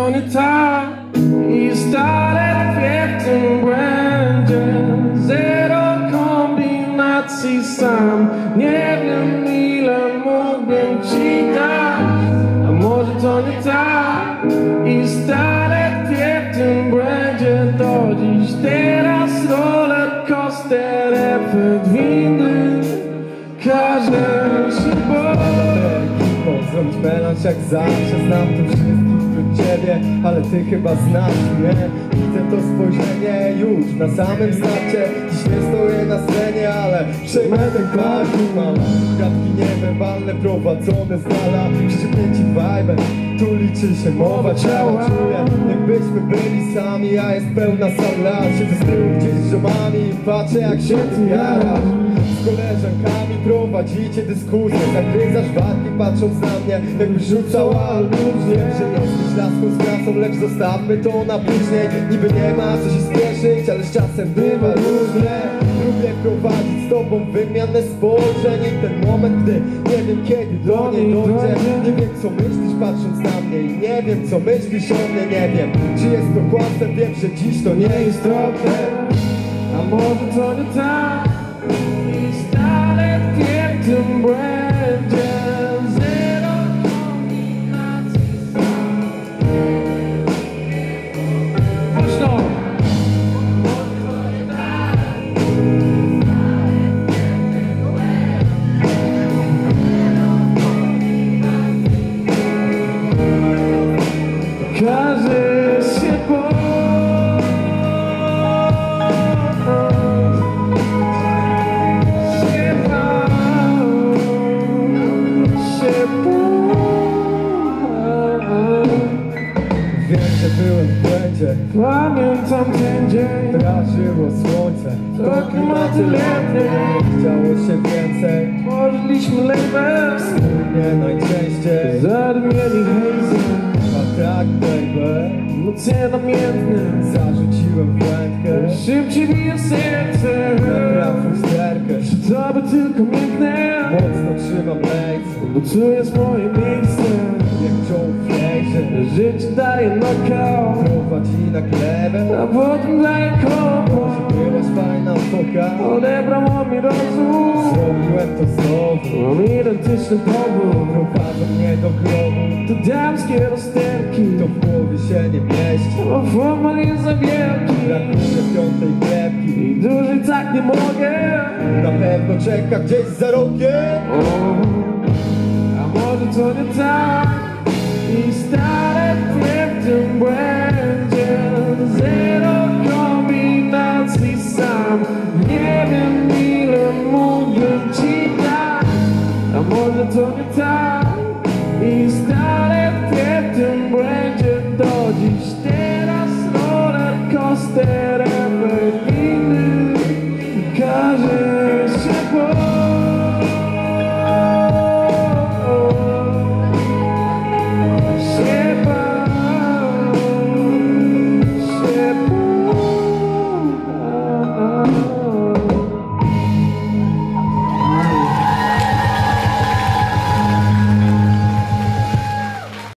to nie tak i stale w tym błędzie. Zero kombinacji, sam nie wiem ile mógłbym ci dać. A może to nie tak i stale w tym błędzie. Do dziś teraz rollercoaster, efekt windy, każdy się boi. Zrobić melanż jak zawsze, znam tu wszystkich wśród ciebie, ale ty chyba znasz mnie. Widzę to spojrzenie już na samym starcie. Dziś nie stoję na scenie, ale przejmę ten parking. Mam gadki niewerbalne prowadzone z dala, przyciągnięci vibe'em, tu liczy się mowa ciała. Czuję jakbyśmy byli sami, a jest pełna sala. Siedzę z tyłu gdzieś z ziomami i patrzę jak się ty jarasz. Z koleżankami prowadzicie dyskusję, zagryzasz warki patrząc na mnie, jakbyś rzucała aluzję. Że jesteś laską z klasą, lecz zostawmy to na później. Niby nie ma co się spieszyć, ale z czasem bywa różnie. Lubię prowadzić z tobą wymianę spojrzeń i ten moment, gdy nie wiem kiedy do niej dojdzie. Nie wiem co myślisz patrząc na mnie i nie wiem co myślisz o mnie. Nie wiem czy jest to kłamstwem, wiem, że dziś to nie jest istotne. A może to nie tak i stale w tym błędzie. Zero kombinacji, głośno. Każdy się boi. Wiem, że byłem w błędzie, Pamiętam ten dzień, drażyło słońce, to klimaty letnie. chciało się więcej, Tworzyliśmy label, nie najczęściej. zadymieni hejzem, A tak baby, emocje namiętne, zarzuciłem wędkę, szybciej bije serce. nabrał fusterkę, To by tylko mięknę, mocno trzymam lejce, bo tu jest moje miejsce. jak czołg w lejże, Życie daje knockout, prowadzi na glebę. a potem daje komfort. Byłaś fajna foka, Odebrało mi rozum, zrobiłem to znowu. mam identyczny powód. Prowadzą mnie do grobu, To damskie rozterki, to w głowie się nie mieści. bo formal jest za wielki Brakuje piątej klepki, i dłużej tak nie mogę. na pewno czeka gdzieś za rogiem. A może to nie tak i stale w tym błędzie. Zero kombinacji, sam nie wiem ile mógłbym ci dać. A może to nie tak i stale w tym błędzie. Do dziś teraz rollercoaster.